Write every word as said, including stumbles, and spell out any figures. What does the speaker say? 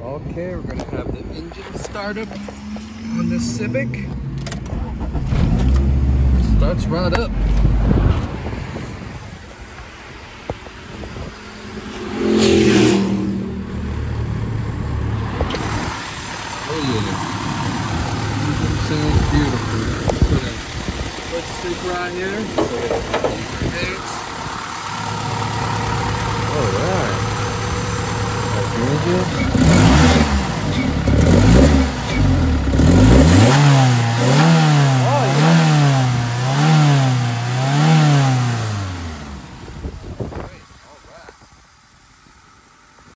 Okay, we're gonna have the engine start up on this Civic. Starts right up. Oh yeah. Engine sounds beautiful. Put a foot stick right here. Alright. That's the engine.